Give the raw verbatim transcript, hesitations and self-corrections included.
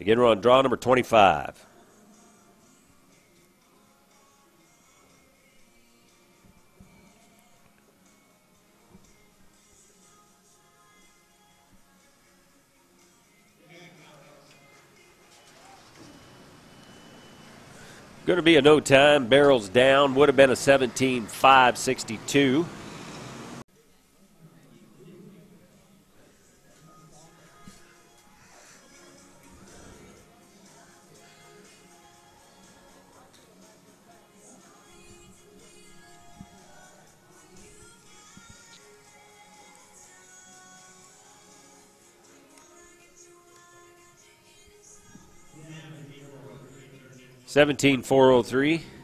Again, we're on draw number twenty-five. Going to be a no time. Barrels down. Would have been a seventeen five sixty-two. seventeen four oh three.